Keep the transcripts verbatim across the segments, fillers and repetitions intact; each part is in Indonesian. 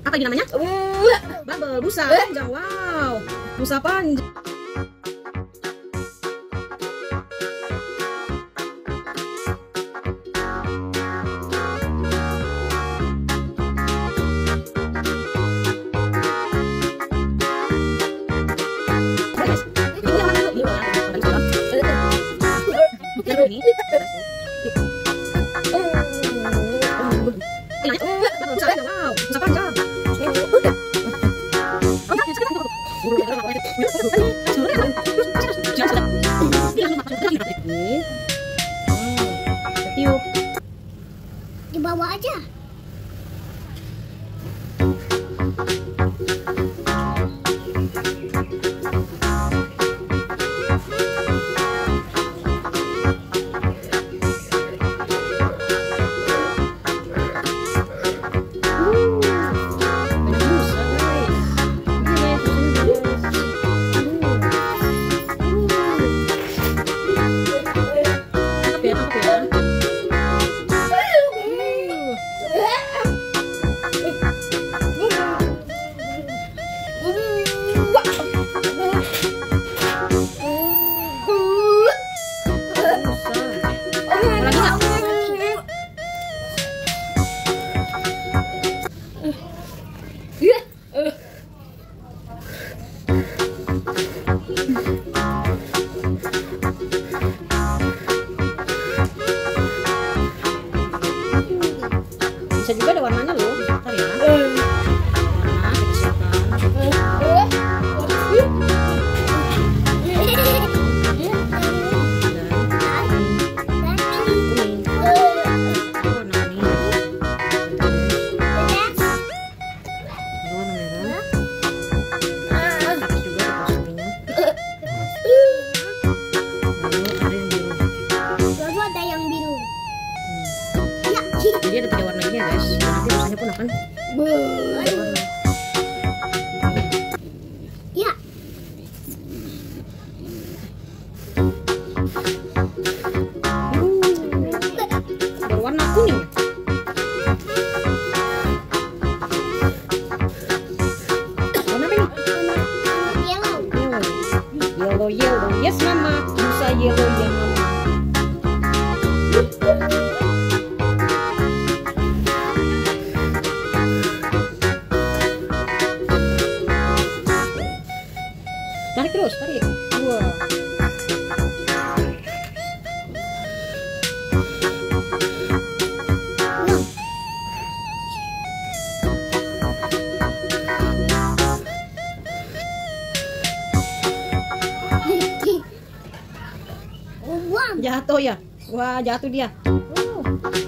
Apa ini namanya? Bubble, busa panjang. Wow, busa panjang. Ini wow, busa panjang. Tiup. Dibawa aja. Bisa juga ada warnanya loh, bentar ya. Warna jadi ada tiga warna ini ya guys. Nanti busanya pun akan berwarna. Ya. Berwarna kuning. Warna apa ini? Yellow. Yellow, yellow. Yes mama. Busa yellow ya mama. Tarik terus, tarik. Wah. Jatuh ya. Wah, jatuh dia. Oh.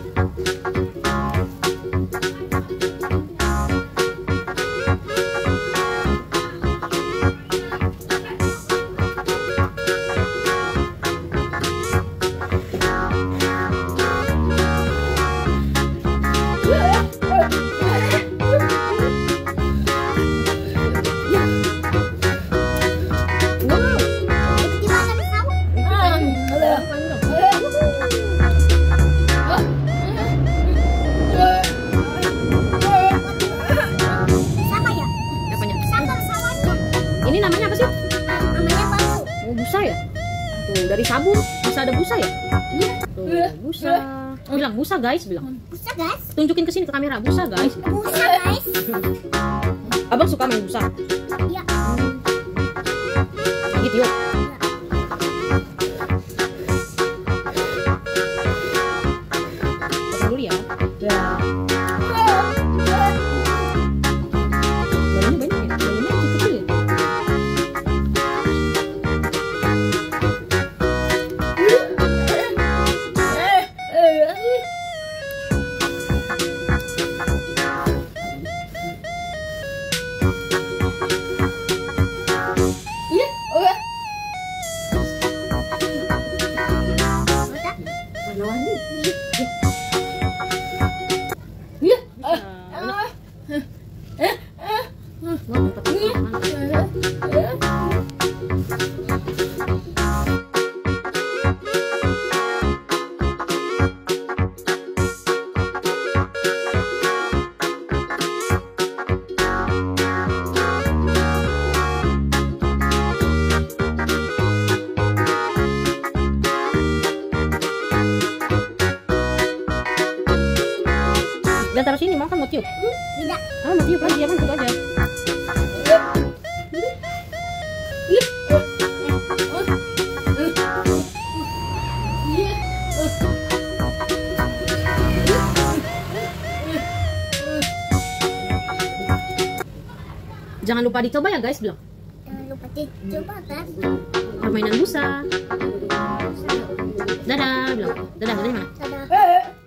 Ini namanya apa sih? Namanya bambu. Oh, busa ya? Tuh, dari sabun bisa ada busa ya? Iya. Tuh, busa. Bilang busa guys, bilang. Busa guys. Tunjukin ke sini ke kamera, busa guys. Busa guys. Abang suka main busa? Iya. Lagi tiup. Potong dulu ya. Ya. Balonnya banyak ya? Balonnya kecil-kecil ya? Jangan taruh sini, mau kan mau tiup. Tidak. Ah, mau tiup lagi, ya kan, aja. Jangan lupa dicoba ya guys, bilang. Jangan lupa dicoba kan. Permainan busa. Dadah, bilang. Dadah, dadah mana? Dadah.